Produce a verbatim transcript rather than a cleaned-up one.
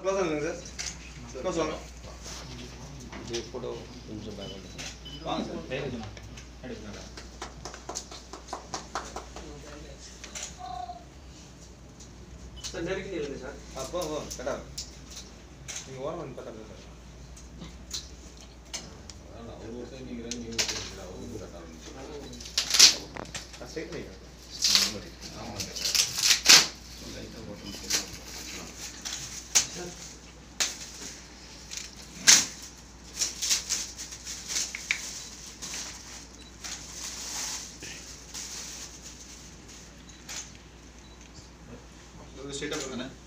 Close ஆகுங்க sir. Close வாங்க. இது போட்டோ கொஞ்சம் பேக் வந்து வாங்க சார். டைரக்ஷன் எடுங்க. சார் நெருக்கி நில்லுங்க சார். அப்போ ஓ கடா. நீங்க ஓரம் வந்து பக்கத்துல சார். அதான் ஒரு சைடு நீங்க ரெண்டு நீங்க போடுறீங்களா? ஒரு கட்டா வந்து. நான் ஸ்ட்ரைட் பண்ணிங்க. ஆமா சார். லைட்டா போட்டு சார். ஸ்ட்ரைட்டா போடுங்க.